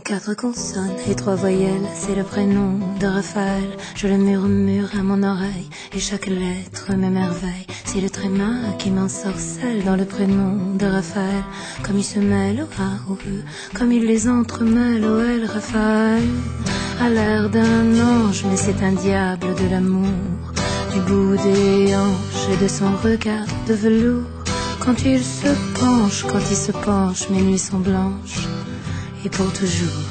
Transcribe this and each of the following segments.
4 consonnes et 3 voyelles, c'est le prénom de Raphaël. Je le murmure à mon oreille et chaque lettre m'émerveille. C'est le tréma qui m'ensorcelle dans le prénom de Raphaël. Comme il se mêle au A, au E, comme il les entremêle au L. Raphaël a l'air d'un ange, mais c'est un diable de l'amour, du bout des hanches et de son regard de velours. Quand il se penche, mes nuits sont blanches et pour toujours.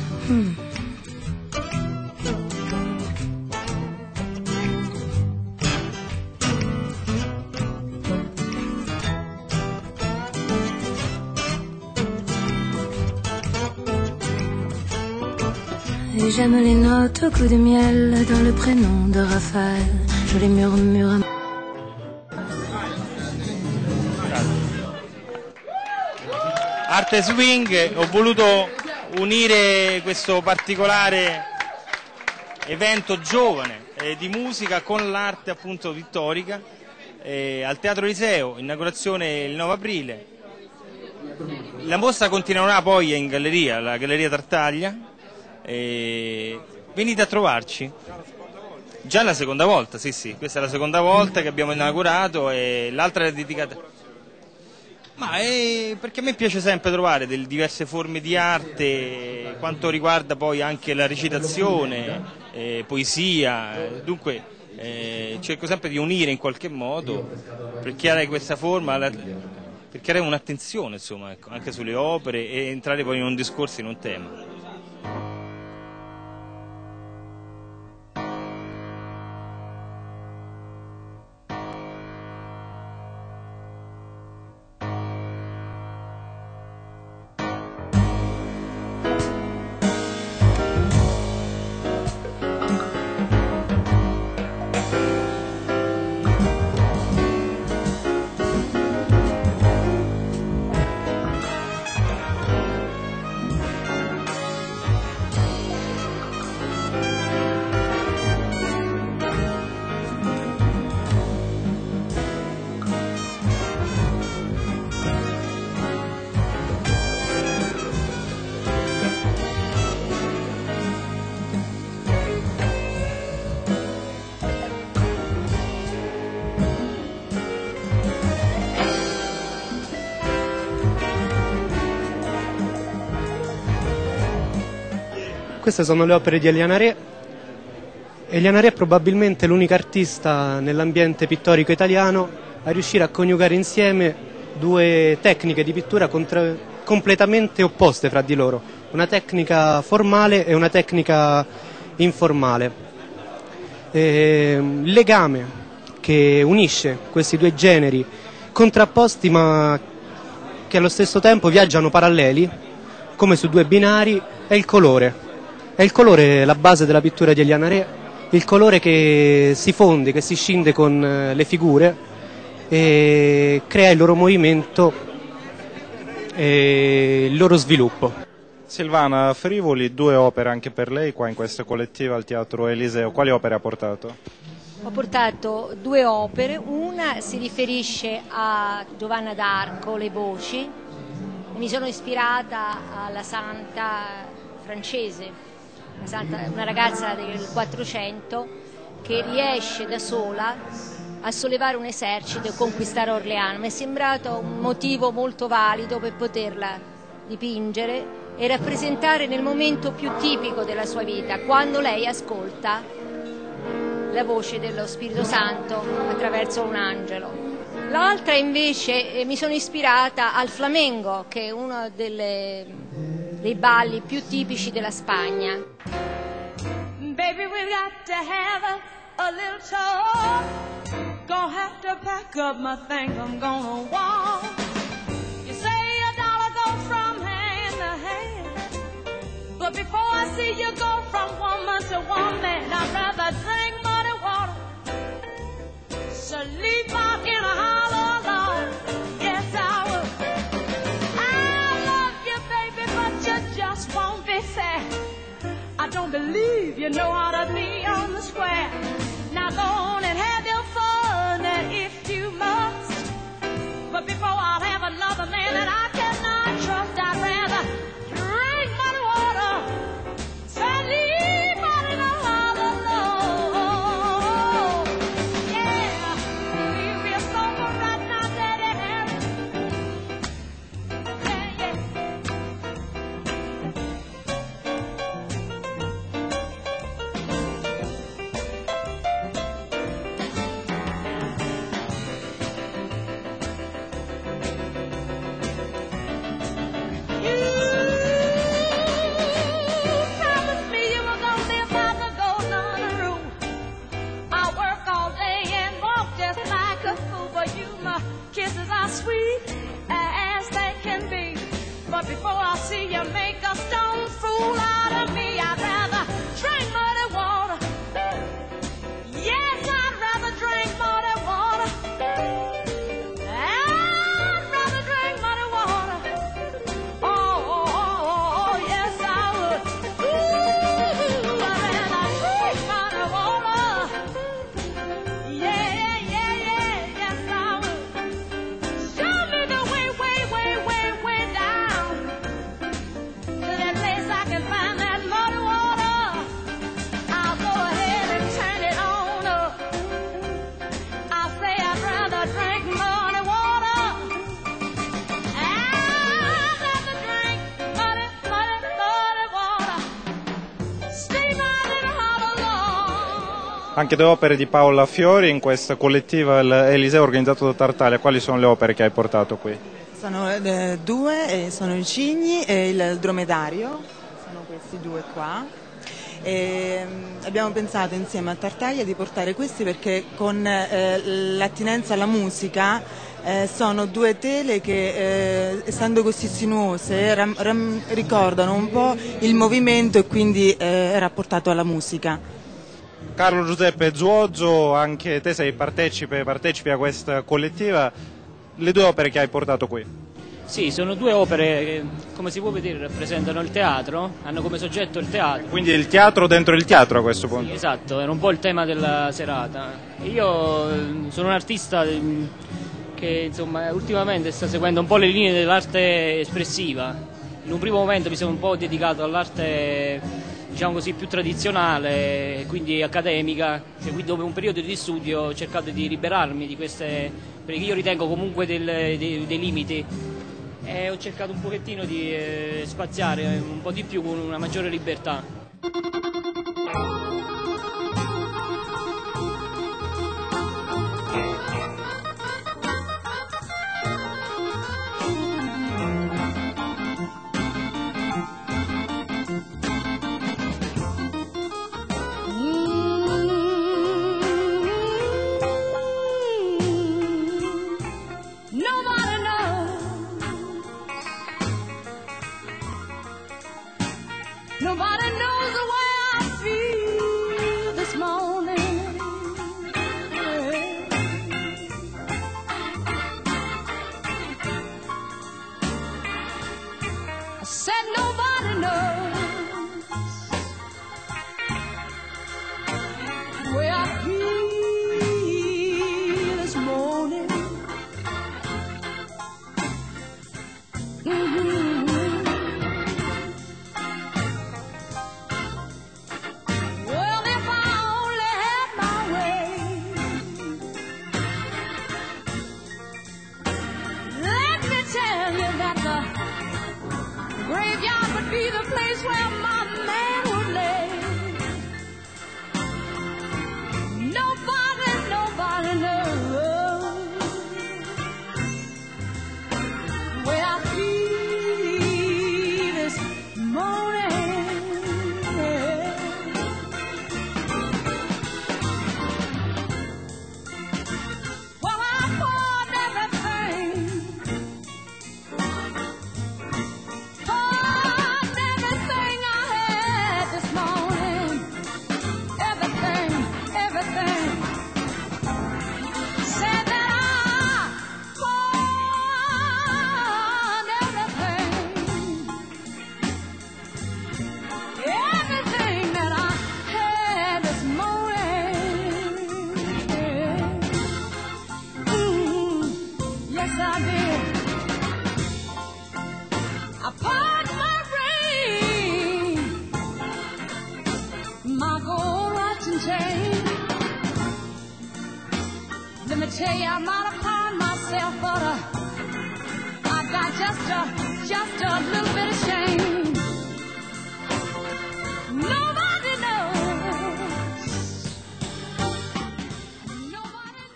Et j'aime les notes au coup de miel dans le prénom de Raphaël. Je les murmure à... Arte Swing, ho voluto unire questo particolare evento giovane di musica con l'arte appunto pittorica al Teatro Eliseo, inaugurazione il 9 aprile. La mostra continuerà poi in galleria, la Galleria Tartaglia, venite a trovarci. Già la seconda volta, sì, questa è la seconda volta che abbiamo inaugurato e l'altra è dedicata... Ma perché a me piace sempre trovare delle diverse forme di arte, quanto riguarda poi anche la recitazione, poesia, dunque cerco sempre di unire in qualche modo per creare questa forma, per creare un'attenzione insomma, ecco, anche sulle opere e entrare poi in un discorso, in un tema. Queste sono le opere di Eliana Re. Eliana Re è probabilmente l'unica artista nell'ambiente pittorico italiano a riuscire a coniugare insieme due tecniche di pittura completamente opposte fra di loro, una tecnica formale e una tecnica informale. Il legame che unisce questi due generi contrapposti ma che allo stesso tempo viaggiano paralleli, come su due binari, è il colore. È il colore la base della pittura di Eliana Re, il colore che si fonde, che si scinde con le figure e crea il loro movimento e il loro sviluppo. Silvana Frivoli, 2 opere anche per lei qua in questa collettiva al Teatro Eliseo. Quali opere ha portato? Ho portato 2 opere, una si riferisce a Giovanna d'Arco, Le voci, mi sono ispirata alla santa francese, una ragazza del 400 che riesce da sola a sollevare un esercito e conquistare Orleano. Mi è sembrato un motivo molto valido per poterla dipingere e rappresentare nel momento più tipico della sua vita, quando lei ascolta la voce dello Spirito Santo attraverso un angelo. L'altra invece mi sono ispirata al flamenco, che è uno dei balli più tipici della Spagna. Baby, we got to have a little talk. Gonna have to pack up my things, I'm gonna walk. You say a dollar goes from hand to hand, but before I see you go from woman to woman, I'd rather drink muddy water, sleep out in a hollow log. Yes, I would. I love you, baby, but you just won't be fair. I don't believe you know how to be on the square. Now go on and have your fun, and if you must. But before I'll have another man that I cannot trust, I'd rather drink muddy water Anche 2 opere di Paola Fiori in questa collettiva Eliseo organizzato da Tartaglia. Quali sono le opere che hai portato qui? Sono 2, sono i cigni e il dromedario, sono questi 2 qua. E abbiamo pensato insieme a Tartaglia di portare questi perché con l'attinenza alla musica sono 2 tele che essendo così sinuose ricordano un po' il movimento e quindi rapportato alla musica. Carlo Giuseppe Zuozzo, anche te sei partecipi a questa collettiva. Le 2 opere che hai portato qui? Sì, sono 2 opere che, come si può vedere, rappresentano il teatro, hanno come soggetto il teatro. Quindi il teatro dentro il teatro a questo punto? Sì, esatto, era un po' il tema della serata. Io sono un artista che insomma ultimamente sta seguendo un po' le linee dell'arte espressiva. In un primo momento mi sono un po' dedicato all'arte, diciamo così, più tradizionale, quindi accademica, cioè dopo un periodo di studio ho cercato di liberarmi di queste, perché io ritengo comunque dei limiti, e ho cercato un pochettino di spaziare un po' di più con una maggiore libertà. Nobody knows the way I feel this morning. I said nobody knows the way I feel this morning. Graveyard would be the place where my man would lay. Nobody knows where I feel this morning. Well, I poured everything. Let me tell you, I might have found myself, but I've got just a little bit